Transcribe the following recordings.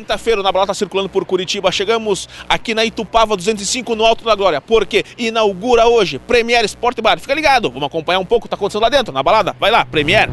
quinta-feira, Na Balada tá circulando por Curitiba. Chegamos aqui na Itupava 205, no Alto da Glória, porque inaugura hoje Premier Sport Bar. Fica ligado, vamos acompanhar um pouco o que tá acontecendo lá dentro, na balada. Vai lá, Premier.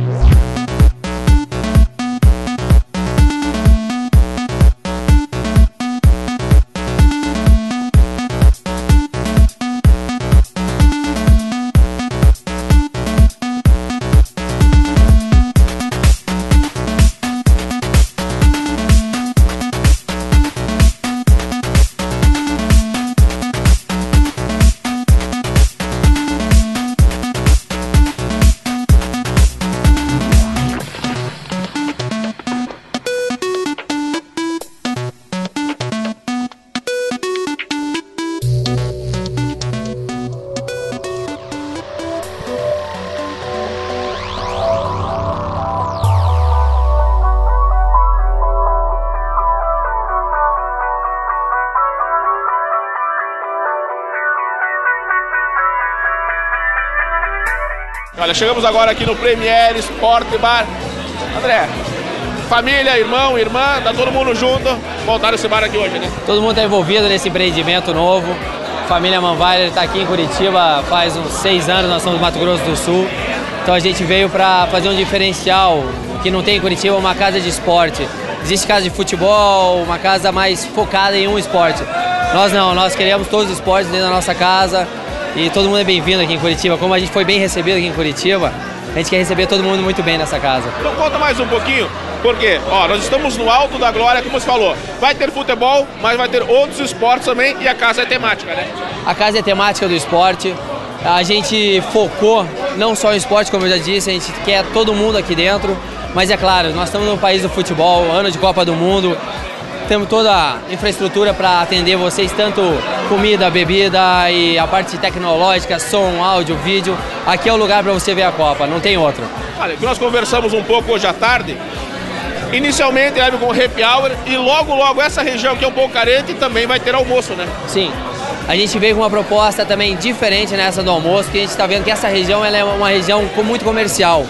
Olha, chegamos agora aqui no Premier Sport Bar. André, família, irmão, irmã, tá todo mundo junto. Montaram esse bar aqui hoje, né? Todo mundo está envolvido nesse empreendimento novo. Família Manweiler está aqui em Curitiba faz uns 6 anos, nós somos do Mato Grosso do Sul. Então a gente veio para fazer um diferencial que não tem em Curitiba, uma casa de esporte. Existe casa de futebol, uma casa mais focada em um esporte. Nós não, nós queremos todos os esportes dentro da nossa casa. E todo mundo é bem-vindo aqui em Curitiba. Como a gente foi bem recebido aqui em Curitiba, a gente quer receber todo mundo muito bem nessa casa. Então conta mais um pouquinho, porque nós estamos no Alto da Glória, como você falou. Vai ter futebol, mas vai ter outros esportes também e a casa é temática, né? A casa é temática do esporte. A gente focou não só em esporte, como eu já disse, a gente quer todo mundo aqui dentro. Mas é claro, nós estamos no país do futebol, ano de Copa do Mundo. Temos toda a infraestrutura para atender vocês, tanto comida, bebida e a parte tecnológica, som, áudio, vídeo. Aqui é o lugar para você ver a Copa, não tem outro. Olha, nós conversamos um pouco hoje à tarde. Inicialmente era com happy hour e logo essa região que é um pouco carente também vai ter almoço, né? Sim. A gente veio com uma proposta também diferente nessa do almoço, que a gente está vendo que essa região ela é uma região muito comercial.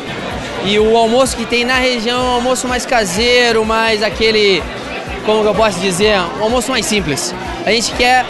E o almoço que tem na região é um almoço mais caseiro, mais aquele... como que eu posso dizer, um almoço mais simples. A gente quer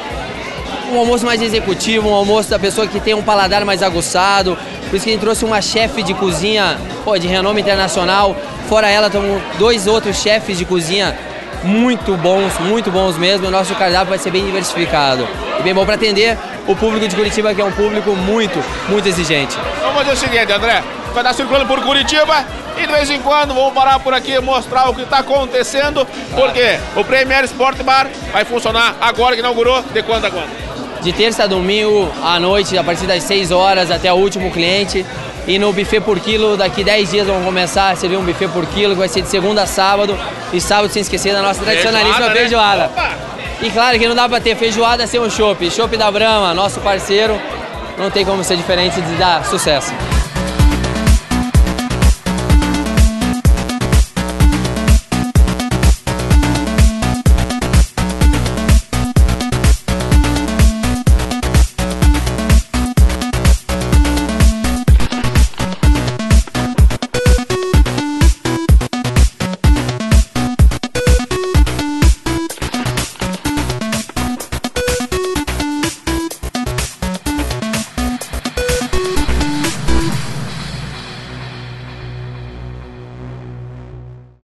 um almoço mais executivo, um almoço da pessoa que tem um paladar mais aguçado. Por isso que a gente trouxe uma chefe de cozinha de renome internacional. Fora ela, temos 2 outros chefes de cozinha muito bons mesmo. O nosso cardápio vai ser bem diversificado e bem bom para atender o público de Curitiba, que é um público muito exigente. Vamos fazer o seguinte, André, vai estar circulando por Curitiba. E de vez em quando vamos parar por aqui e mostrar o que está acontecendo, porque o Premier Sport Bar vai funcionar agora que inaugurou, de quando a quando? De terça a domingo à noite, a partir das 6 horas até o último cliente. E no buffet por quilo, daqui 10 dias vamos começar a servir um buffet por quilo, que vai ser de segunda a sábado. E sábado, sem esquecer da nossa tradicionalíssima feijoada. Né? E claro que não dá para ter feijoada sem um chopp. Chopp da Brahma, nosso parceiro, não tem como ser diferente de dar sucesso.